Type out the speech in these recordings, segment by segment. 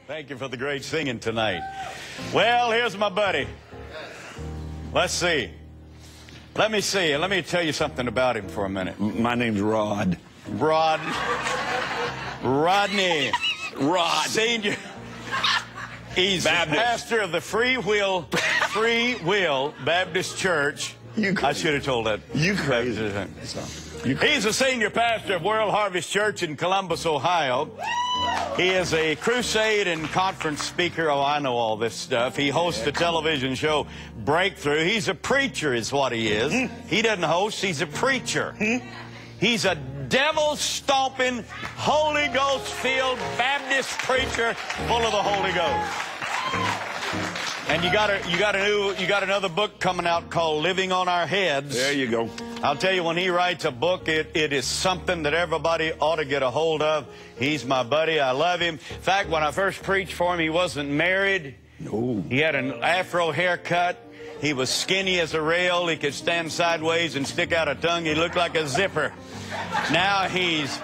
Thank you for the great singing tonight. Well, here's my buddy. Let's see. Let me see. Let me tell you something about him for a minute. My name's Rod. Rodney. Rod. Senior. He's the pastor of the Free Will Baptist Church. I should have told that. You crazy. He's a senior pastor of World Harvest Church in Columbus, Ohio. He is a crusade and conference speaker. Oh, I know all this stuff. He hosts the television show Breakthrough. He's a preacher is what he is. He doesn't host, he's a preacher. He's a devil-stomping, Holy Ghost-filled Baptist preacher full of the Holy Ghost. And you got another book coming out called Living on Our Heads. There you go. I'll tell you, when he writes a book, it is something that everybody ought to get a hold of. He's my buddy. I love him. In fact, when I first preached for him, he wasn't married. No. He had an afro haircut. He was skinny as a rail. He could stand sideways and stick out a tongue. He looked like a zipper. Now he's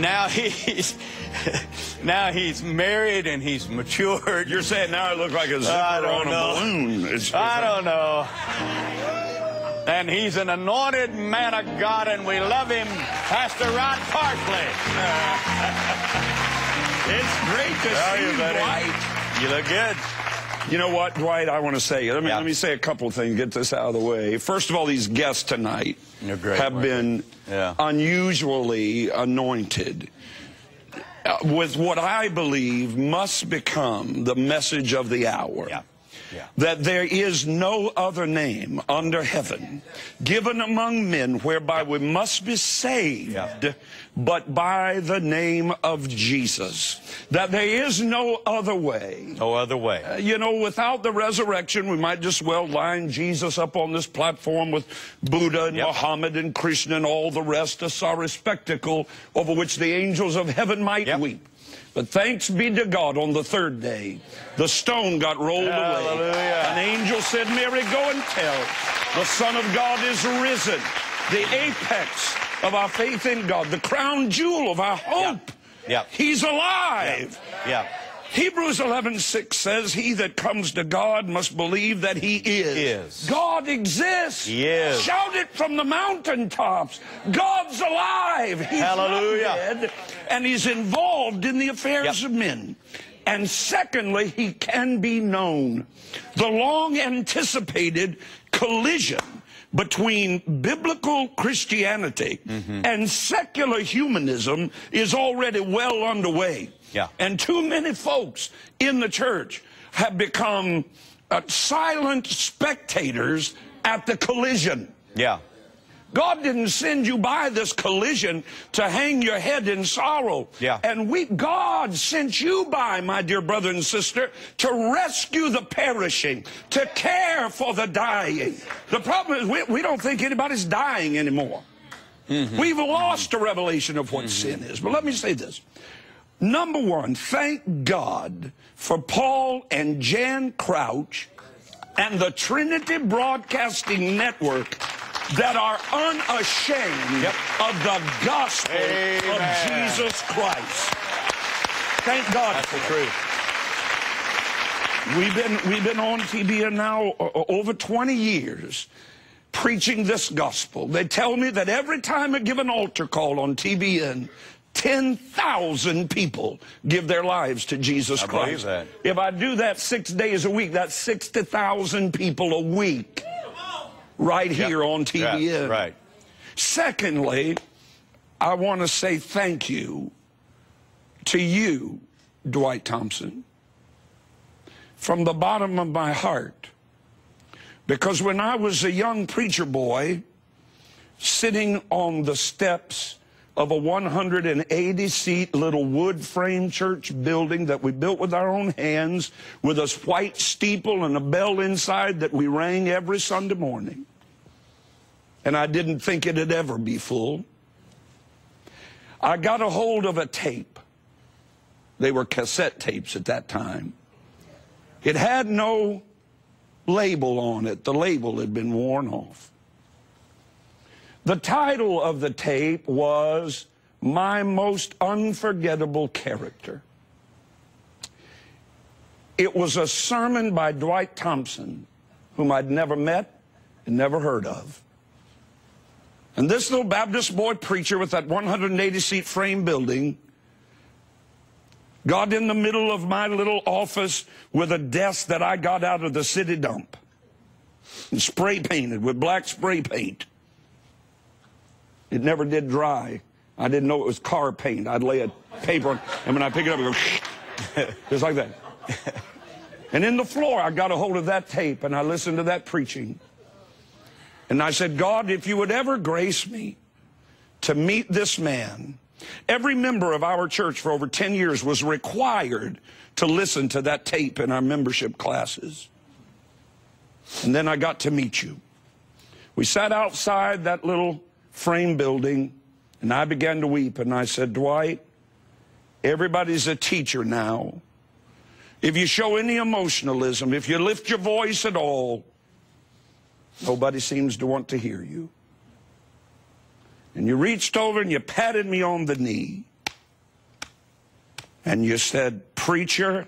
married and he's matured. You're saying now I look like a zipper on a balloon. I don't know. And he's an anointed man of God, and we love him, Pastor Rod Parsley. It's great to see you, Dwight. You look good. You know what, Dwight, I want to say, let me say a couple of things, get this out of the way. First of all, these guests tonight have been unusually anointed with what I believe must become the message of the hour. That there is no other name under heaven given among men whereby we must be saved but by the name of Jesus. That there is no other way. No other way. You know, without the resurrection, we might just well line Jesus up on this platform with Buddha and Muhammad and Krishna and all the rest, a sorry spectacle over which the angels of heaven might weep. But thanks be to God, on the third day, the stone got rolled away. An angel said, Mary, go and tell, the Son of God is risen, the apex of our faith in God, the crown jewel of our hope. He's alive. Hebrews 11:6 says, he that comes to God must believe that he is. God exists. He is. Shout it from the mountaintops. God's alive. He's not dead, and he's involved in the affairs of men. And secondly, he can be known. The long-anticipated collision between biblical Christianity and secular humanism is already well underway. And too many folks in the church have become silent spectators at the collision. God didn't send you by this collision to hang your head in sorrow and weep. God sent you by, my dear brother and sister, to rescue the perishing, to care for the dying. The problem is we don't think anybody's dying anymore. We've lost a revelation of what sin is. But let me say this. Number one, thank God for Paul and Jan Crouch and the Trinity Broadcasting Network that are unashamed of the gospel of Jesus Christ. Thank God for that. We've been on TBN now over 20 years preaching this gospel. They tell me that every time I give an altar call on TBN, 10,000 people give their lives to Jesus Christ. If I do that 6 days a week, that's 60,000 people a week right here on TBN. Secondly, I want to say thank you to you, Dwight Thompson, from the bottom of my heart. Because when I was a young preacher boy sitting on the steps of a 180-seat little wood frame church building that we built with our own hands, with a white steeple and a bell inside that we rang every Sunday morning. And I didn't think it'd ever be full. I got a hold of a tape. They were cassette tapes at that time. It had no label on it. The label had been worn off. The title of the tape was My Most Unforgettable Character. It was a sermon by Dwight Thompson, whom I'd never met and never heard of. And this little Baptist boy preacher with that 180-seat frame building got in the middle of my little office with a desk that I got out of the city dump and spray painted with black spray paint. It never did dry. I didn't know it was car paint. I'd lay a paper on, and when I pick it up, it goes just like that. And in the floor, I got a hold of that tape, and I listened to that preaching. And I said, God, if you would ever grace me to meet this man. Every member of our church for over 10 years was required to listen to that tape in our membership classes. And then I got to meet you. We sat outside that little frame building, and I began to weep, and I said, Dwight, everybody's a teacher now. If you show any emotionalism, if you lift your voice at all, nobody seems to want to hear you. And you reached over and you patted me on the knee. And you said, preacher,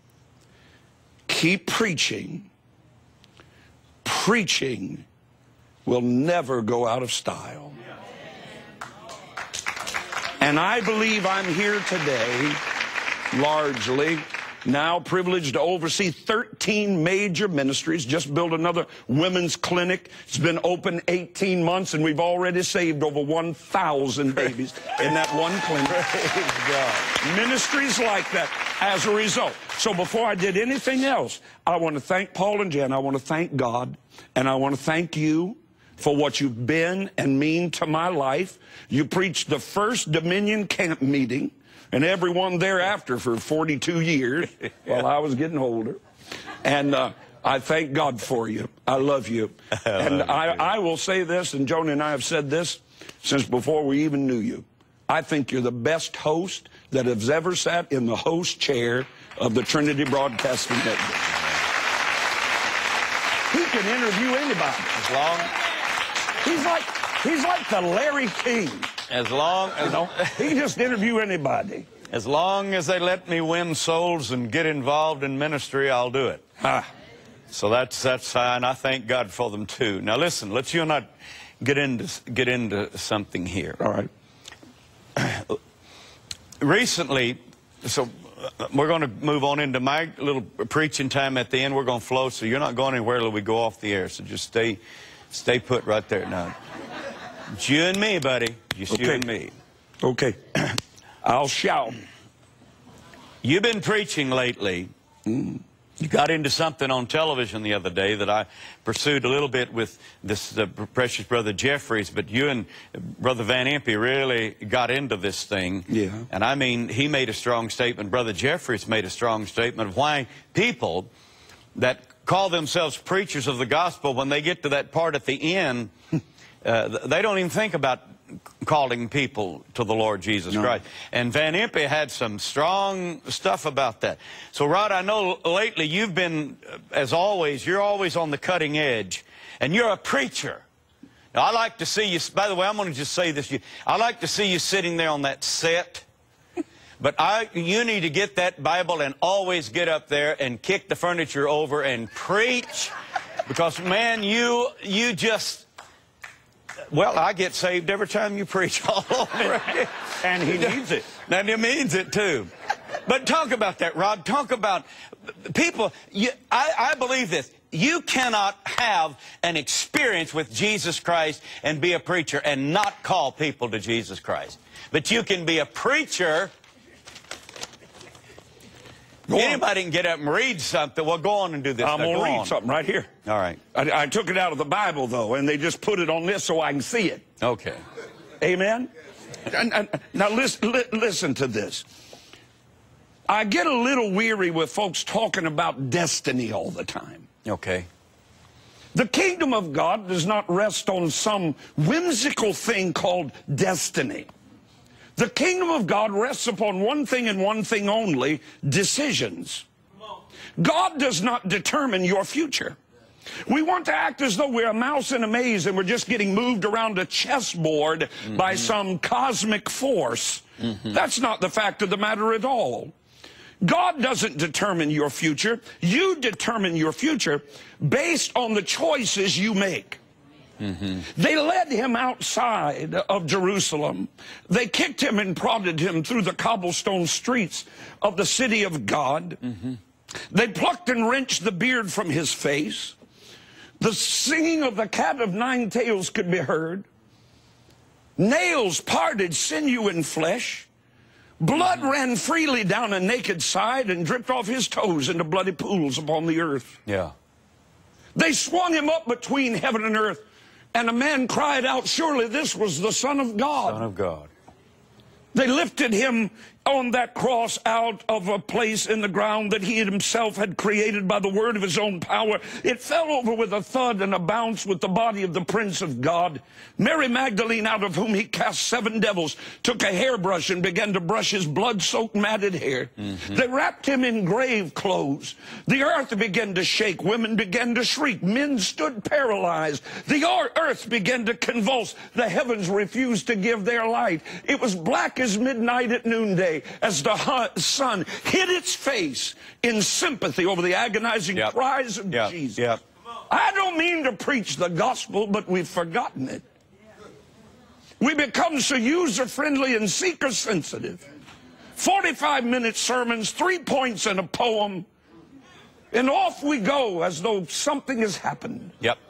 keep preaching. Preaching will never go out of style. And I believe I'm here today, largely, now privileged to oversee 13 major ministries, just built another women's clinic. It's been open 18 months, and we've already saved over 1,000 babies in that one clinic. Praise God. Ministries like that as a result. So before I did anything else, I want to thank Paul and Jen. I want to thank God, and I want to thank you for what you've been and mean to my life. You preached the first Dominion camp meeting, and everyone thereafter for 42 years while I was getting older. And I thank God for you. I love you. And I will say this, and Joni and I have said this since before we even knew you. I think you're the best host that has ever sat in the host chair of the Trinity Broadcasting Network. He can interview anybody. As long... He's like the Larry King. As long as... You know, he can just interview anybody. As long as they let me win souls and get involved in ministry, I'll do it. So that's fine. I thank God for them too. Now listen, let's you and I get into something here. All right. Recently, so we're going to move on into my little preaching time at the end. We're going to flow, so you're not going anywhere till we go off the air. So just stay put right there now. It's you and me, buddy. Just you and me. Okay. I'll shout. You've been preaching lately. You got into something on television the other day that I pursued a little bit with this precious brother Jeffries, but you and Brother Van Impe really got into this thing. Yeah. And I mean, he made a strong statement. Brother Jeffries made a strong statement of why people that call themselves preachers of the gospel, when they get to that part at the end, they don't even think about calling people to the Lord Jesus Christ. And Van Impe had some strong stuff about that. So, Rod, I know lately you've been, as always, you're always on the cutting edge. And you're a preacher. Now, I like to see you, by the way, I'm going to just say this. I like to see you sitting there on that set. But you need to get that Bible and always get up there and kick the furniture over and preach. Because, man, you just... Well, I get saved every time you preach all over again. And he needs it. And he means it, too. But talk about that, Rod. Talk about people. I believe this. You cannot have an experience with Jesus Christ and be a preacher and not call people to Jesus Christ. But you can be a preacher. Anybody can get up and read something. Well, go on and do this. I'm going to read something right here. All right. I took it out of the Bible, though, and they just put it on this so I can see it. Okay. Amen? Now, listen to this. I get a little weary with folks talking about destiny all the time. Okay. The kingdom of God does not rest on some whimsical thing called destiny. The kingdom of God rests upon one thing and one thing only: decisions. God does not determine your future. We want to act as though we're a mouse in a maze and we're just getting moved around a chessboard by some cosmic force. That's not the fact of the matter at all. God doesn't determine your future. You determine your future based on the choices you make. They led him outside of Jerusalem. They kicked him and prodded him through the cobblestone streets of the city of God. They plucked and wrenched the beard from his face. The singing of the cat of nine tails could be heard. Nails parted sinew and flesh. Blood ran freely down a naked side and dripped off his toes into bloody pools upon the earth. Yeah. They swung him up between heaven and earth, and a man cried out, surely this was the Son of God. Son of God. They lifted him on that cross out of a place in the ground that he himself had created by the word of his own power. It fell over with a thud and a bounce with the body of the Prince of God. Mary Magdalene, out of whom he cast 7 devils, took a hairbrush and began to brush his blood-soaked matted hair. They wrapped him in grave clothes. The earth began to shake. Women began to shriek. Men stood paralyzed. The earth began to convulse. The heavens refused to give their light. It was black as midnight at noonday, as the sun hid its face in sympathy over the agonizing cries of Jesus. I don't mean to preach the gospel, but we've forgotten it. We become so user-friendly and seeker-sensitive. 45-minute sermons, 3 points in a poem, and off we go as though something has happened.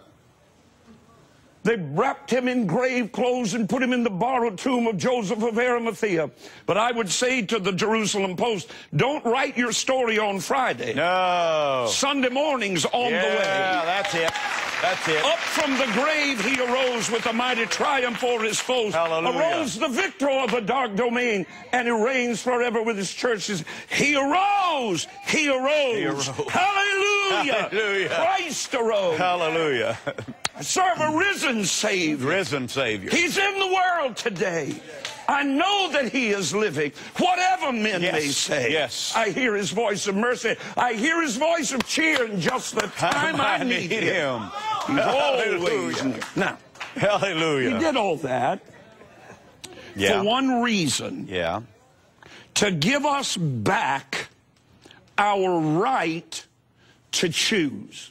They wrapped him in grave clothes and put him in the borrowed tomb of Joseph of Arimathea. But I would say to the Jerusalem Post, don't write your story on Friday. No. Sunday morning's on the way. Yeah, that's it. That's it. Up from the grave he arose with a mighty triumph for his foes. Hallelujah. Arose the victor of the dark domain, and he reigns forever with his churches. He arose. He arose. He arose. Hallelujah. Hallelujah. Christ arose. Hallelujah. I serve a risen Savior. Risen Savior. He's in the world today. I know that he is living. Whatever men may say. Yes. I hear his voice of mercy. I hear his voice of cheer in just the time I need him. He's always near. Now, hallelujah. he did all that for one reason. To give us back our right to choose.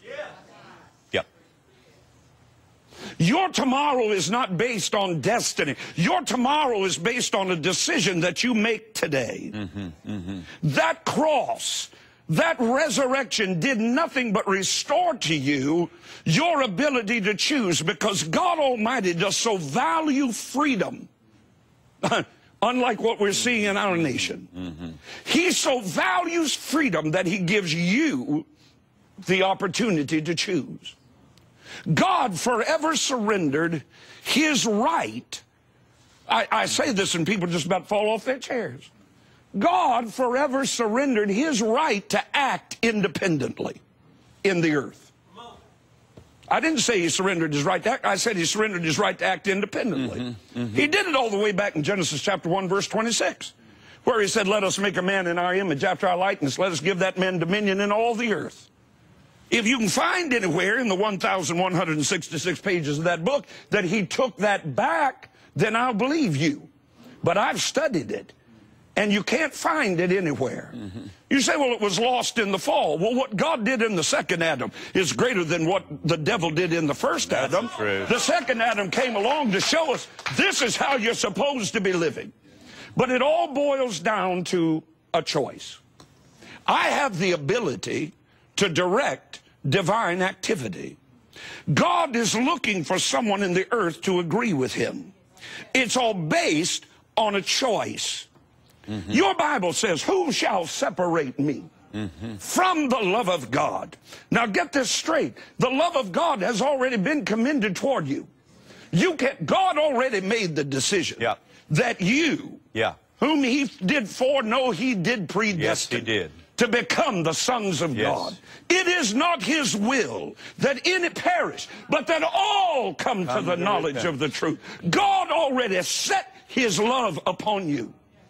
Your tomorrow is not based on destiny. Your tomorrow is based on a decision that you make today. That cross, that resurrection did nothing but restore to you your ability to choose, because God Almighty does so value freedom. Unlike what we're seeing in our nation. He so values freedom that he gives you the opportunity to choose. God forever surrendered his right. I say this and people just about fall off their chairs. God forever surrendered his right to act independently in the earth. I didn't say he surrendered his right to act. I said he surrendered his right to act independently. He did it all the way back in Genesis chapter 1, verse 26, where he said, let us make a man in our image after our likeness. Let us give that man dominion in all the earth. If you can find anywhere in the 1,166 pages of that book that he took that back, then I'll believe you. But I've studied it, and you can't find it anywhere. You say, well, it was lost in the fall. Well, what God did in the second Adam is greater than what the devil did in the first Adam. The second Adam came along to show us this is how you're supposed to be living. But it all boils down to a choice. I have the ability to direct divine activity. God is looking for someone in the earth to agree with him. It's all based on a choice. Your Bible says, who shall separate me from the love of God? Now get this straight. The love of God has already been commended toward you. God already made the decision that you, whom he did foreknow, he did predestine. Yes, he did. To become the sons of God. It is not his will that any perish, but that all come to the knowledge of the truth. God already set his love upon you.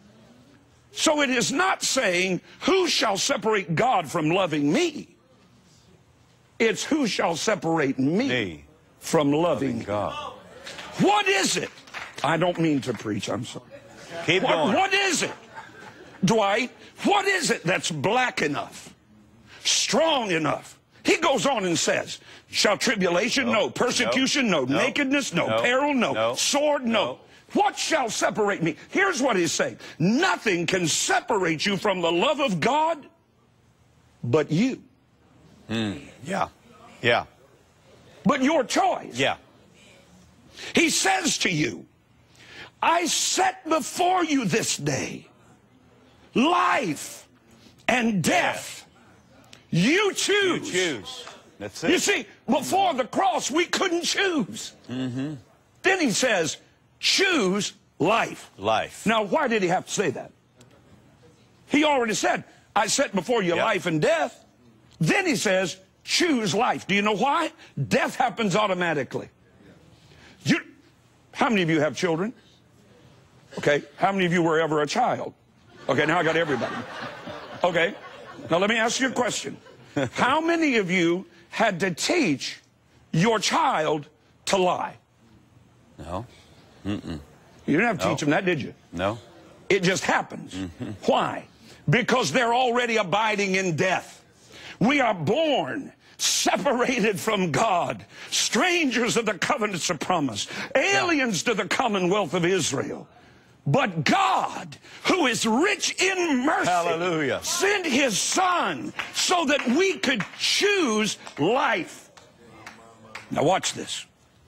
So it is not saying, who shall separate God from loving me? It's who shall separate me from loving God. What is it? I don't mean to preach, I'm sorry. Keep going. What is it Dwight, what is it that's black enough, strong enough? He goes on and says, shall tribulation? No. Persecution? No. Nakedness? No. Peril? No. Sword? No. What shall separate me? Here's what he's saying. Nothing can separate you from the love of God but you. Yeah. Yeah. But your choice. Yeah. He says to you, I set before you this day life and death. You choose. You choose. That's it. You see, before the cross, we couldn't choose. Then he says, choose life. Life. Now, why did he have to say that? He already said, I set before you life and death. Then he says, choose life. Do you know why? Death happens automatically. How many of you have children? Okay. How many of you were ever a child? Okay, now I got everybody. Okay. Now let me ask you a question. How many of you had to teach your child to lie? No. You didn't have to teach them that, did you? No. It just happens. Why? Because they're already abiding in death. We are born separated from God, strangers of the covenants of promise, aliens to the commonwealth of Israel. But God, who is rich in mercy, hallelujah, sent his Son so that we could choose life. Now watch this.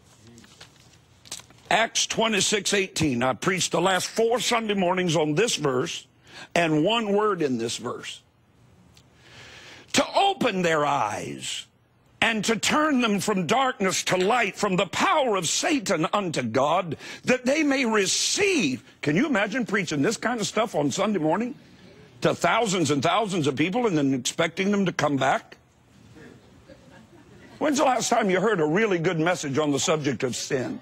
Acts 26:18. I preached the last 4 Sunday mornings on this verse and one word in this verse. To open their eyes and to turn them from darkness to light, from the power of Satan unto God, that they may receive. Can you imagine preaching this kind of stuff on Sunday morning to thousands and thousands of people and then expecting them to come back? When's the last time you heard a really good message on the subject of sin?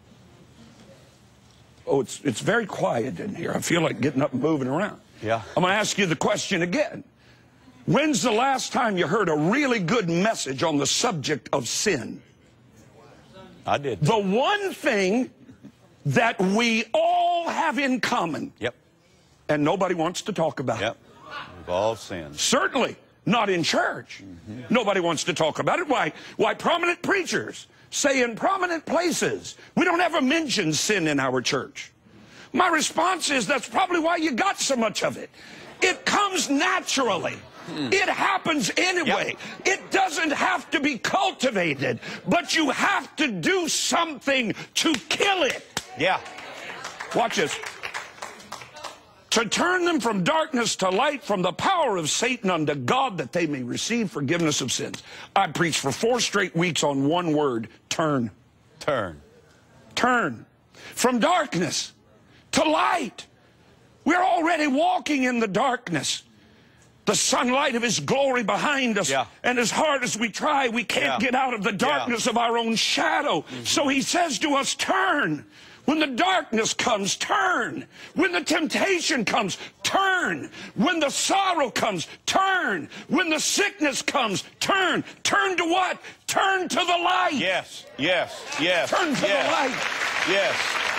Oh, it's very quiet in here. I feel like getting up and moving around. Yeah. I'm going to ask you the question again. When's the last time you heard a really good message on the subject of sin? I did. The one thing that we all have in common. Yep. And nobody wants to talk about. Yep. We've all sinned. Certainly not in church. Nobody wants to talk about it. Why prominent preachers say in prominent places, we don't ever mention sin in our church. My response is that's probably why you got so much of it. It comes naturally. It happens anyway. Yep. It doesn't have to be cultivated, but you have to do something to kill it. Yeah. Watch this. To turn them from darkness to light, from the power of Satan unto God, that they may receive forgiveness of sins. I preached for 4 straight weeks on one word: turn. Turn. Turn. From darkness to light. We're already walking in the darkness. The sunlight of his glory behind us. Yeah. And as hard as we try, we can't get out of the darkness of our own shadow. So he says to us, turn. When the darkness comes, turn. When the temptation comes, turn. When the sorrow comes, turn. When the sickness comes, turn. Turn to what? Turn to the light. Yes, yes, yes. Turn to the light. Yes.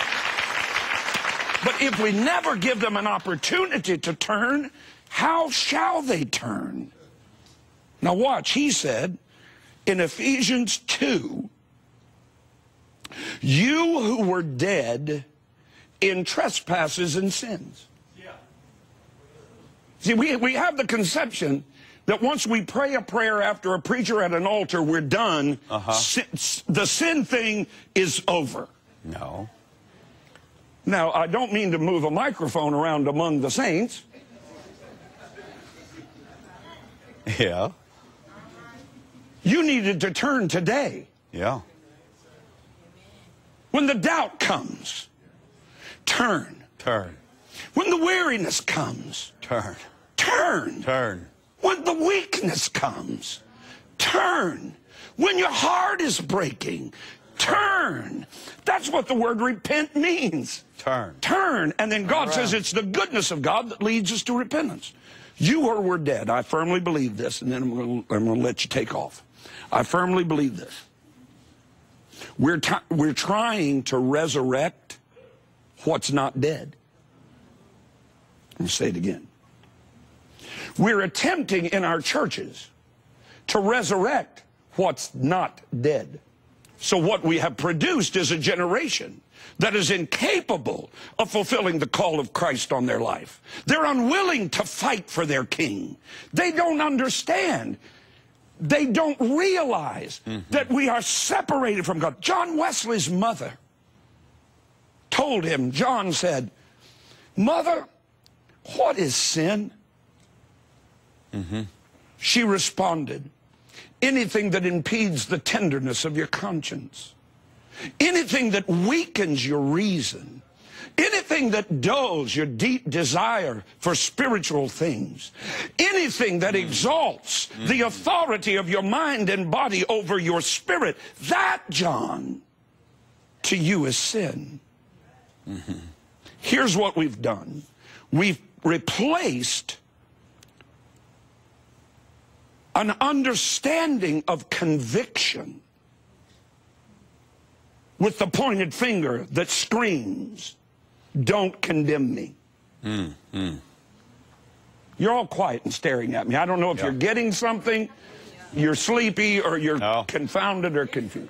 But if we never give them an opportunity to turn, how shall they turn? Now watch, he said in Ephesians 2, you who were dead in trespasses and sins. Yeah. See, we have the conception that once we pray a prayer after a preacher at an altar, we're done. The sin thing is over. No. Now, I don't mean to move a microphone around among the saints. Yeah. You needed to turn today. Yeah. When the doubt comes, turn. Turn. When the weariness comes, turn. Turn. Turn. When the weakness comes, turn. When your heart is breaking, turn. That's what the word repent means. Turn. Turn. And then God says it's the goodness of God that leads us to repentance. You were dead. I firmly believe this, and then I'm going to let you take off. I firmly believe this. We're trying to resurrect what's not dead. Let me say it again. We're attempting in our churches to resurrect what's not dead. So what we have produced is a generation that is incapable of fulfilling the call of Christ on their life. They're unwilling to fight for their king. They don't understand. They don't realize that we are separated from God. John Wesley's mother told him, John said, "Mother, what is sin?" She responded, "Anything that impedes the tenderness of your conscience, anything that weakens your reason, anything that dulls your deep desire for spiritual things, anything that exalts the authority of your mind and body over your spirit, that, John, to you is sin." Here's what we've done. We've replaced an understanding of conviction with the pointed finger that screams, "Don't condemn me." You're all quiet and staring at me. I don't know if you're getting something, you're sleepy, or you're confounded or confused.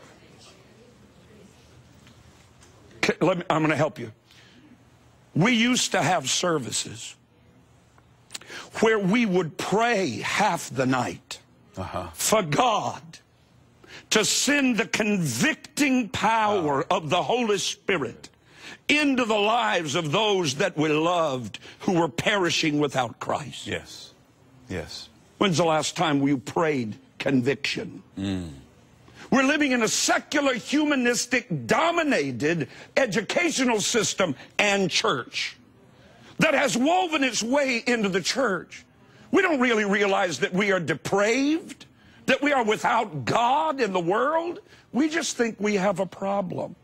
I'm going to help you. We used to have services where we would pray half the night for God to send the convicting power of the Holy Spirit into the lives of those that we loved who were perishing without Christ. Yes. Yes. When's the last time we prayed conviction? We're living in a secular, humanistic, dominated educational system and church that has woven its way into the church. We don't really realize that we are depraved, that we are without God in the world. We just think we have a problem.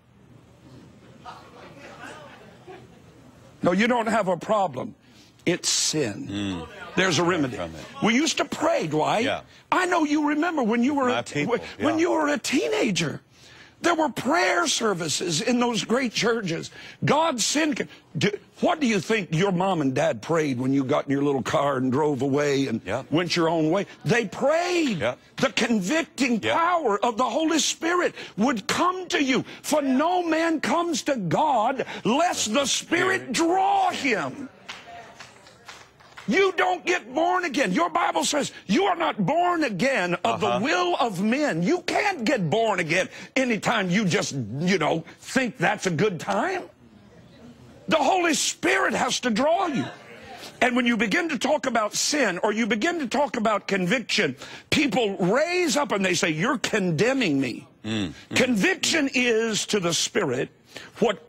No, you don't have a problem. It's sin. There's a remedy. We used to pray, Dwight. Yeah. I know you remember when you were when you were a teenager. There were prayer services in those great churches. God sent. What do you think your mom and dad prayed when you got in your little car and drove away and went your own way? They prayed. The convicting power of the Holy Spirit would come to you. For no man comes to God lest the Spirit draw him. You don't get born again. Your Bible says you are not born again of the will of men. You can't get born again anytime you just, think that's a good time. The Holy Spirit has to draw you. And when you begin to talk about sin or you begin to talk about conviction, people raise up and they say, "You're condemning me." Conviction is to the spirit what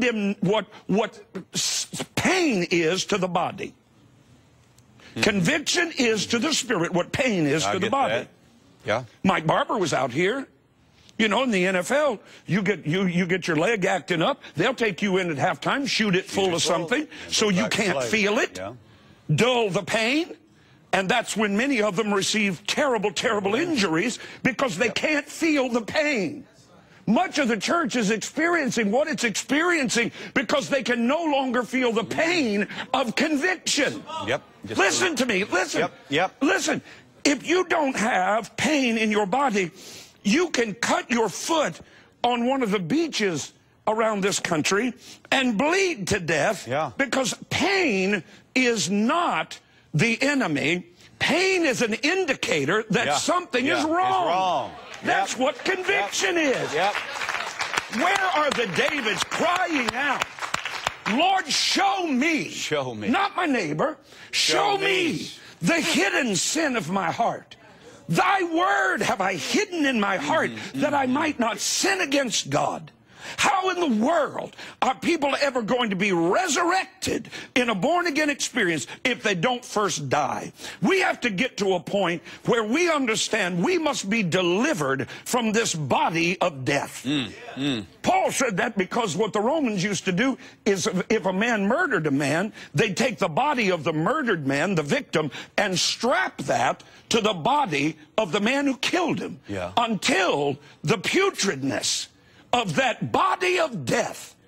pain is to the body. Conviction is to the spirit what pain is to the body. Mike Barber was out here. In the NFL, you get your leg acting up. They'll take you in at halftime, shoot it full of something so you can't feel it, dull the pain. And that's when many of them receive terrible, terrible injuries because they can't feel the pain. Much of the church is experiencing what it's experiencing because they can no longer feel the pain of conviction. Listen to me. Listen. Listen. If you don't have pain in your body, you can cut your foot on one of the beaches around this country and bleed to death because pain is not the enemy. Pain is an indicator that something is wrong. That's what conviction is. Where are the Davids crying out, "Lord, show me, not my neighbor, show me the hidden sin of my heart. Thy word have I hidden in my heart that I might not sin against God." How in the world are people ever going to be resurrected in a born-again experience if they don't first die? We have to get to a point where we understand we must be delivered from this body of death. Paul said that because what the Romans used to do is if a man murdered a man, they'd take the body of the murdered man, the victim, and strap that to the body of the man who killed him until the putridness of that body of death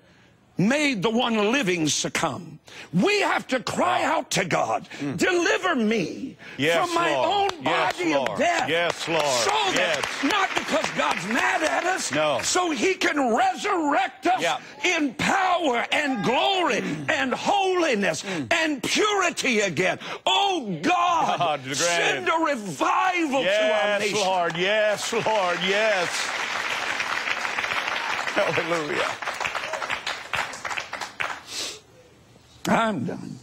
made the one living succumb. We have to cry out to God, deliver me from my own body of death. Yes, Lord. So that, not because God's mad at us, so he can resurrect us in power and glory and holiness and purity again. Oh God, send a revival to our nation. Yes, Lord. Yes, Lord. Yes. Hallelujah. I'm done.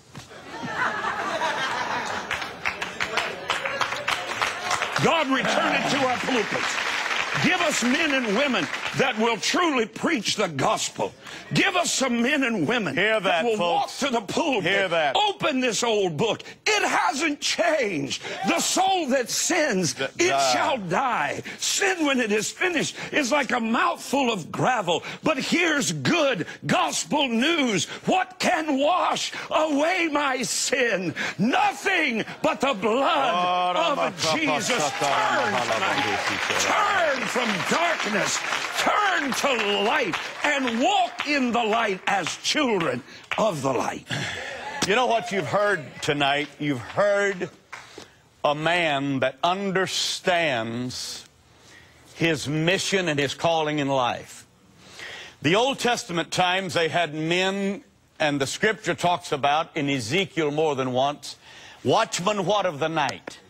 God, return it to our pulpits. Give us men and women that will truly preach the gospel. Give us some men and women that will walk to the pulpit. Open this old book. It hasn't changed. The soul that sins, it shall die. Sin, when it is finished, is like a mouthful of gravel. But here's good gospel news. What can wash away my sin? Nothing but the blood of Jesus. Turn tonight. Turn from darkness. Turn to light and walk in the light as children of the light. You know what you've heard tonight? You've heard a man that understands his mission and his calling in life. The Old Testament times, they had men, and the scripture talks about in Ezekiel more than once, watchmen what of the night?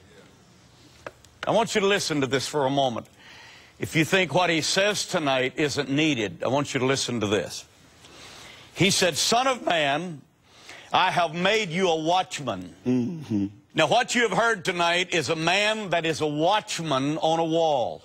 I want you to listen to this for a moment. If you think what he says tonight isn't needed, I want you to listen to this. He said, Son of man, I have made you a watchman. Now, what you have heard tonight is a man that is a watchman on a wall.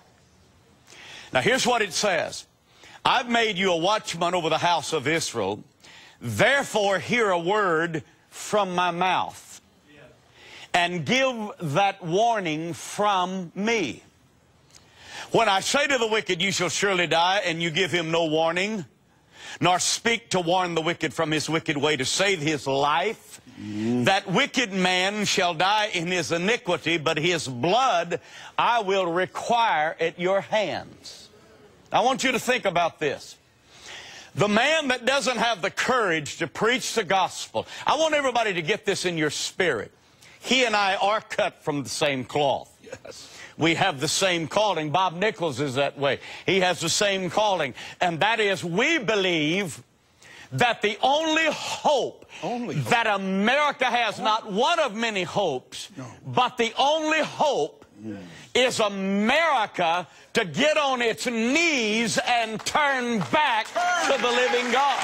Now, here's what it says. I've made you a watchman over the house of Israel. Therefore, hear a word from my mouth and give that warning from me. When I say to the wicked, you shall surely die, and you give him no warning, nor speak to warn the wicked from his wicked way to save his life, that wicked man shall die in his iniquity, but his blood I will require at your hands. I want you to think about this. The man that doesn't have the courage to preach the gospel, I want everybody to get this in your spirit. He and I are cut from the same cloth. Yes. We have the same calling. Bob Nichols is that way. He has the same calling. And that is, we believe that the only hope that America has, not one of many hopes, but the only hope is America to get on its knees and turn back to the living God.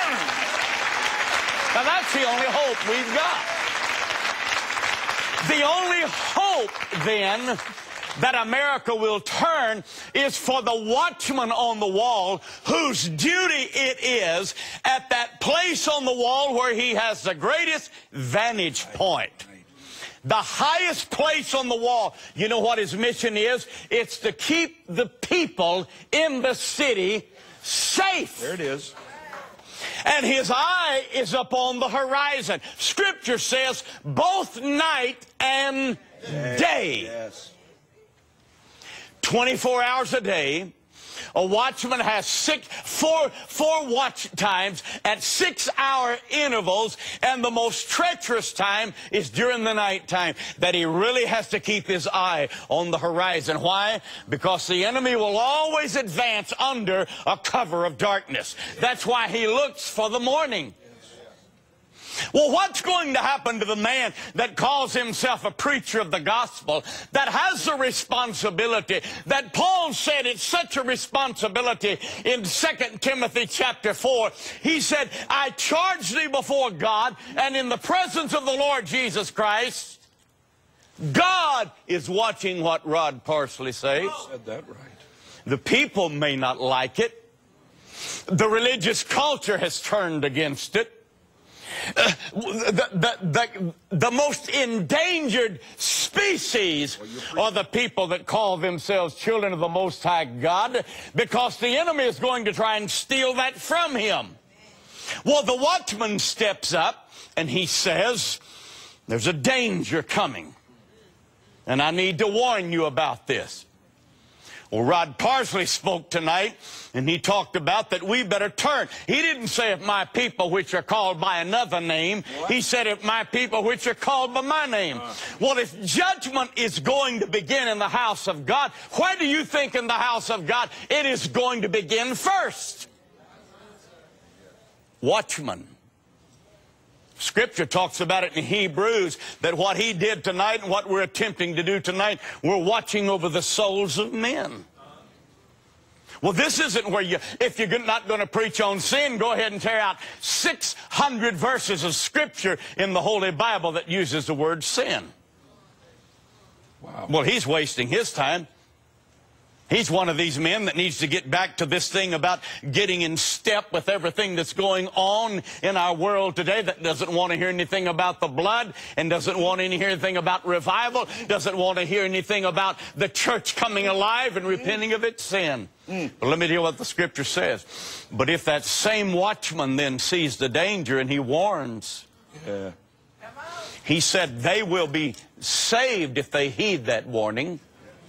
Now that's the only hope we've got. The only hope, then, that America will turn is for the watchman on the wall, whose duty it is at that place on the wall where he has the greatest vantage point. The highest place on the wall. You know what his mission is? It's to keep the people in the city safe. There it is. And his eye is upon the horizon. Scripture says both night and day. Yes. 24 hours a day. A watchman has four watch times at 6-hour intervals, and the most treacherous time is during the night time, that he really has to keep his eye on the horizon. Why? Because the enemy will always advance under a cover of darkness. That's why he looks for the morning. Well, what's going to happen to the man that calls himself a preacher of the gospel, that has the responsibility, that Paul said it's such a responsibility in 2 Timothy chapter 4. He said, I charge thee before God and in the presence of the Lord Jesus Christ. God is watching what Rod Parsley says. You said that right. The people may not like it. The religious culture has turned against it. The most endangered species are the people that call themselves children of the Most High God, because the enemy is going to try and steal that from him. Well, the watchman steps up and he says, there's a danger coming, and I need to warn you about this. Well, Rod Parsley spoke tonight, and he talked about that we better turn. He didn't say, if my people which are called by another name. What? He said, if my people which are called by my name. Well, if judgment is going to begin in the house of God, where do you think in the house of God it is going to begin first? Watchmen. Scripture talks about it in Hebrews, that what he did tonight and what we're attempting to do tonight, we're watching over the souls of men. Well, this isn't where if you're not going to preach on sin, go ahead and tear out 600 verses of Scripture in the Holy Bible that uses the word sin. Wow. Well, he's wasting his time. He's one of these men that needs to get back to this thing about getting in step with everything that's going on in our world today, that doesn't want to hear anything about the blood and doesn't want to hear anything about revival, doesn't want to hear anything about the church coming alive and repenting of its sin. But let me tell you what the Scripture says. But if that same watchman then sees the danger and he warns, he said they will be saved if they heed that warning.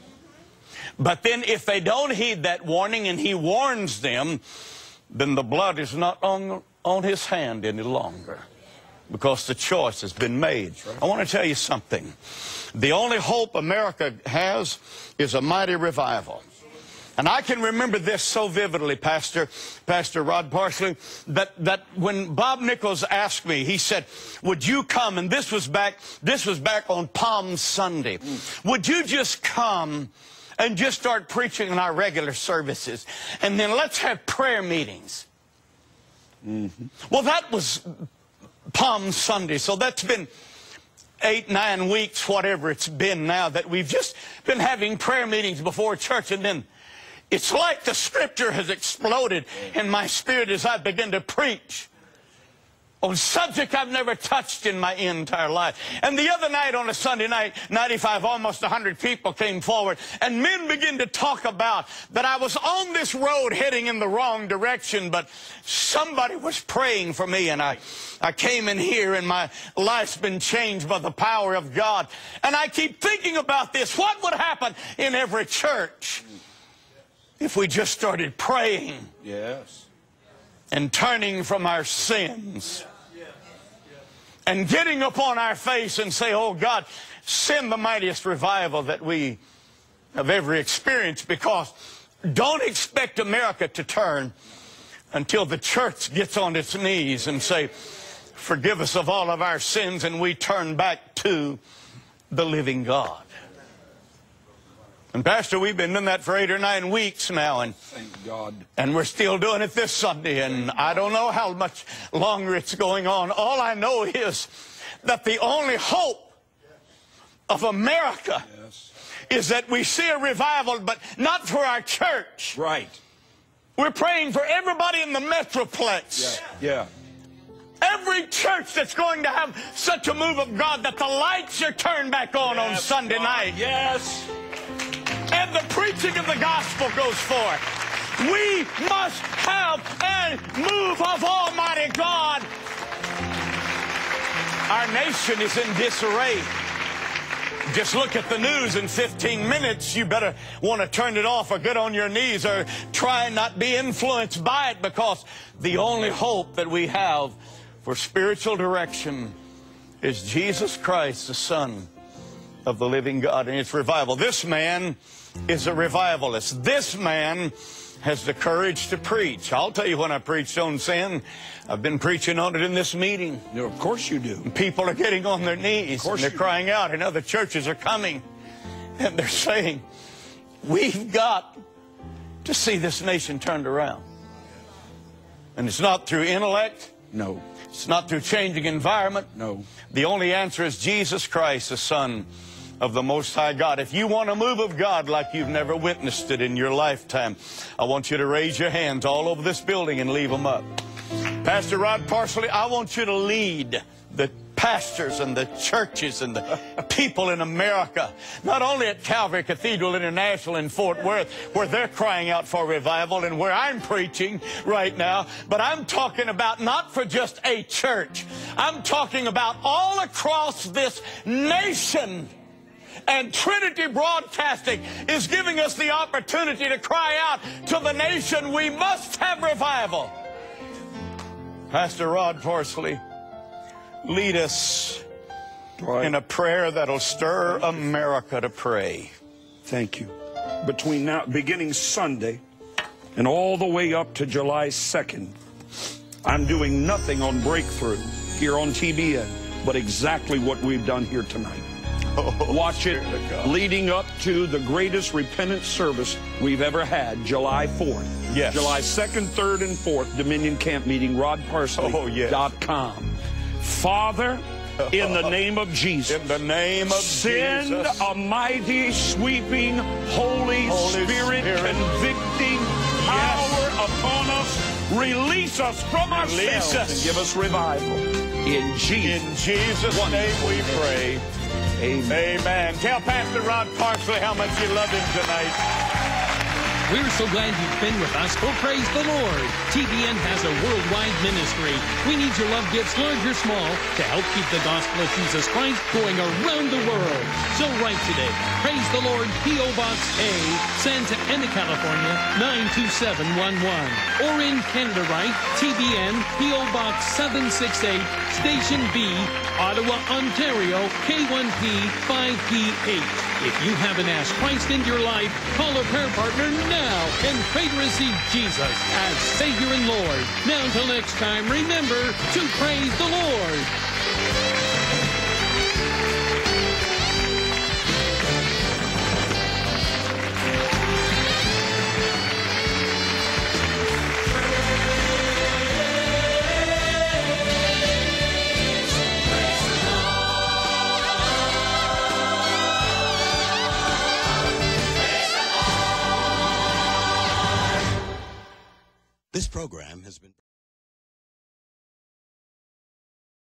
But then if they don't heed that warning and he warns them, then the blood is not on his hand any longer, because the choice has been made. I want to tell you something. The only hope America has is a mighty revival. And I can remember this so vividly, Pastor Rod Parsley, that when Bob Nichols asked me, he said, would you come? And this was back on Palm Sunday. Would you just come and just start preaching in our regular services, and then let's have prayer meetings? Well, that was Palm Sunday, so that's been 8, 9 weeks, whatever it's been now, that we've just been having prayer meetings before church, and then it's like the Scripture has exploded in my spirit as I begin to preach on a subject I've never touched in my entire life. And the other night on a Sunday night, 95, almost 100 people came forward, and men began to talk about that I was on this road heading in the wrong direction, but somebody was praying for me, and I came in here, and my life's been changed by the power of God. And I keep thinking about this. What would happen in every church if we just started praying? Yes. And turning from our sins and getting upon our face and say, oh God, send the mightiest revival that we have ever experienced, because don't expect America to turn until the church gets on its knees and say, forgive us of all of our sins, and we turn back to the living God. And Pastor, we've been doing that for 8 or 9 weeks now, and thank God. And we're still doing it this Sunday, and I don't know how much longer it's going on. All I know is that the only hope of America is that we see a revival, but not for our church. Right. We're praying for everybody in the Metroplex. Yeah. Every church that's going to have such a move of God that the lights are turned back on Sunday night. Yes. And the preaching of the gospel goes forth. We must have a move of Almighty God. Our nation is in disarray. Just look at the news in 15 minutes. You better want to turn it off or get on your knees or try not to be influenced by it, because the only hope that we have for spiritual direction is Jesus Christ, the Son of the living God, and it's revival. This man is a revivalist. This man has the courage to preach. I'll tell you, when I preached on sin, I've been preaching on it in this meeting. No, of course you do. People are getting on their knees, and they're crying out, and other churches are coming, and they're saying, we've got to see this nation turned around. And it's not through intellect. No. It's not through changing environment. No. The only answer is Jesus Christ, the Son of the Most High God. If you want a move of God like you've never witnessed it in your lifetime, I want you to raise your hands all over this building and leave them up. Pastor Rod Parsley, I want you to lead the pastors and the churches and the people in America, not only at Calvary Cathedral International in Fort Worth, where they're crying out for revival, and where I'm preaching right now, but I'm talking about not for just a church. I'm talking about all across this nation. And Trinity Broadcasting is giving us the opportunity to cry out to the nation, we must have revival. Pastor Rod Parsley, lead us in a prayer that'll stir America to pray. Thank you. Between now, beginning Sunday and all the way up to July 2nd, I'm doing nothing on Breakthrough here on TBN, but exactly what we've done here tonight. Watch it leading up to the greatest repentance service we've ever had, July 4th. Yes. July 2nd, 3rd, and 4th, Dominion Camp Meeting, rodparsley.com. Father, in the name of Jesus, in the name of send Jesus, a mighty, sweeping, Holy Spirit convicting power upon us. Release us from ourselves and give us revival. In Jesus' name we pray. Amen. Amen. Tell Pastor Rod Parsley how much you love him tonight. We're so glad you've been with us. Oh, praise the Lord. TBN has a worldwide ministry. We need your love gifts, large or small, to help keep the gospel of Jesus Christ going around the world. So write today. Praise the Lord, P.O. Box A, Santa Ana, California, 92711. Or in Canada, write TBN, P.O. Box 768, Station B, Ottawa, Ontario, K1P 5PH. If you haven't asked Christ into your life, call a prayer partner now and pray to receive Jesus as Savior and Lord. Now until next time, remember to praise the Lord. This program has been